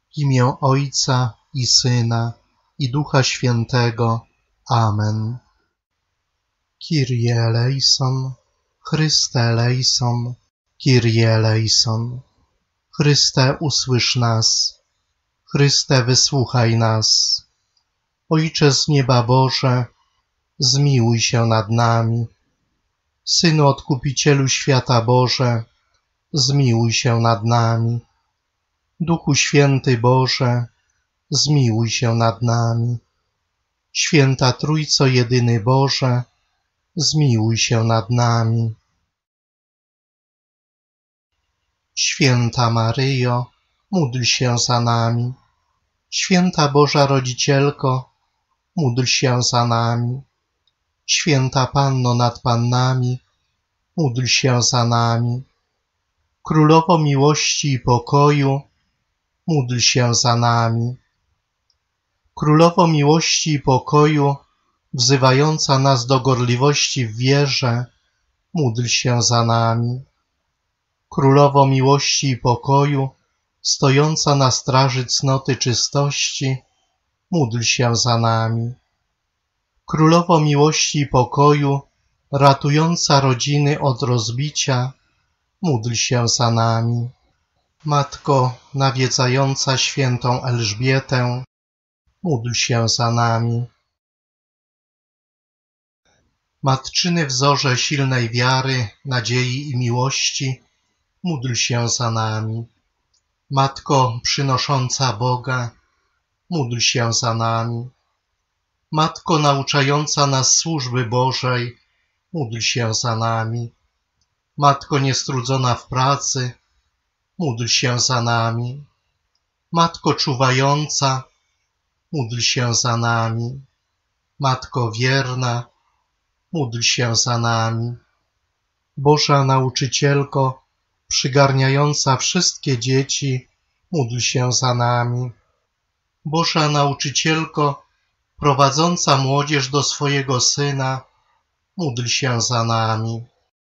W imię Ojca i Syna, i Ducha Świętego. Amen. Kyrie eleison, Chryste eleison, Kyrie eleison. Chryste, usłysz nas. Chryste, wysłuchaj nas. Ojcze z nieba Boże, zmiłuj się nad nami. Synu Odkupicielu świata Boże, zmiłuj się nad nami. Duchu Święty Boże, zmiłuj się nad nami. Święta Trójco jedyny Boże, zmiłuj się nad nami. Święta Maryjo, módl się za nami. Święta Boża Rodzicielko, módl się za nami. Święta Panno nad Pannami, módl się za nami. Królowo miłości i pokoju, módl się za nami. Królowo miłości i pokoju, wzywająca nas do gorliwości w wierze, módl się za nami. Królowo miłości i pokoju, stojąca na straży cnoty czystości, módl się za nami. Królowo miłości i pokoju, ratująca rodziny od rozbicia, módl się za nami. Matko nawiedzająca świętą Elżbietę, módl się za nami. Matczyny wzorze silnej wiary, nadziei i miłości, módl się za nami. Matko przynosząca Boga, módl się za nami. Matko nauczająca nas służby Bożej, módl się za nami. Matko niestrudzona w pracy, módl się za nami. Matko czuwająca, módl się za nami. Matko wierna, módl się za nami. Boża Nauczycielko, przygarniająca wszystkie dzieci, módl się za nami. Boża Nauczycielko, prowadząca młodzież do swojego Syna, módl się za nami.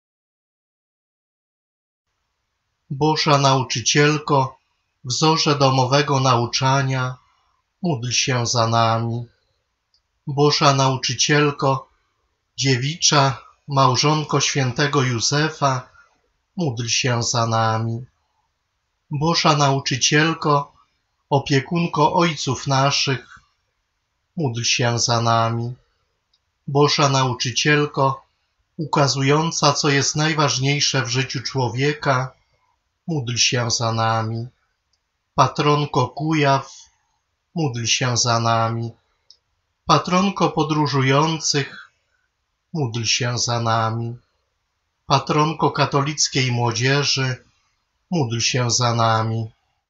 Boża Nauczycielko, wzorze domowego nauczania, módl się za nami. Boża Nauczycielko, dziewicza małżonko świętego Józefa, módl się za nami. Boża Nauczycielko, opiekunko ojców naszych, módl się za nami. Boża Nauczycielko, ukazująca, co jest najważniejsze w życiu człowieka, módl się za nami. Patronko Kujaw, módl się za nami. Patronko podróżujących, módl się za nami. Patronko katolickiej młodzieży, módl się za nami.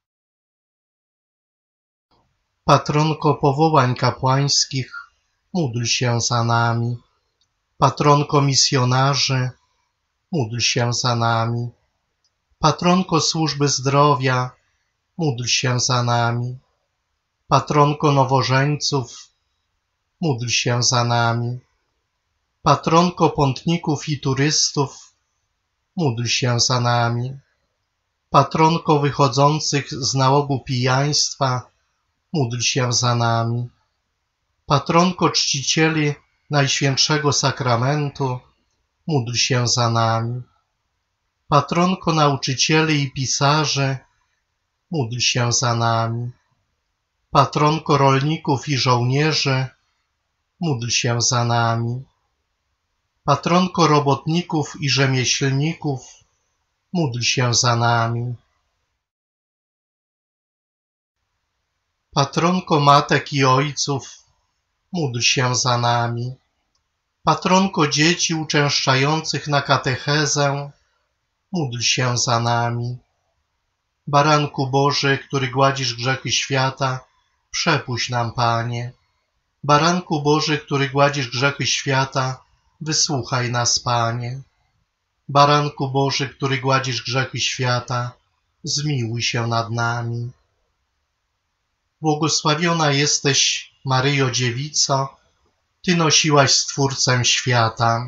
Patronko powołań kapłańskich, módl się za nami. Patronko misjonarzy, módl się za nami. Patronko służby zdrowia, módl się za nami. Patronko nowożeńców, módl się za nami. Patronko pątników i turystów, módl się za nami. Patronko wychodzących z nałogu pijaństwa, módl się za nami. Patronko czcicieli Najświętszego Sakramentu, módl się za nami. Patronko nauczycieli i pisarzy, módl się za nami. Patronko rolników i żołnierzy, módl się za nami. Patronko robotników i rzemieślników, módl się za nami. Patronko matek i ojców, módl się za nami. Patronko dzieci uczęszczających na katechezę, módl się za nami. Baranku Boży, który gładzisz grzechy świata, przepuść nam, Panie. Baranku Boży, który gładzisz grzechy świata, wysłuchaj nas, Panie. Baranku Boży, który gładzisz grzechy świata, zmiłuj się nad nami. Błogosławiona jesteś, Maryjo Dziewico, Ty nosiłaś Stwórcę świata.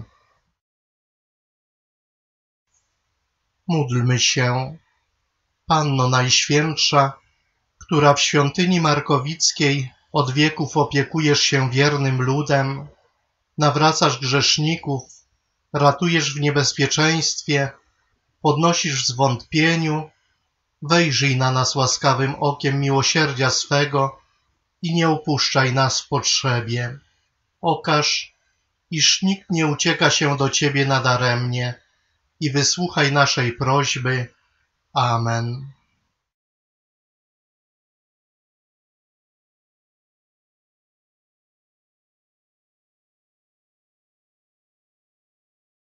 Módlmy się. Panno Najświętsza, która w świątyni markowickiej od wieków opiekujesz się wiernym ludem, nawracasz grzeszników, ratujesz w niebezpieczeństwie, podnosisz w zwątpieniu, wejrzyj na nas łaskawym okiem miłosierdzia swego i nie opuszczaj nas w potrzebie. Okaż, iż nikt nie ucieka się do Ciebie nadaremnie i wysłuchaj naszej prośby. Amen.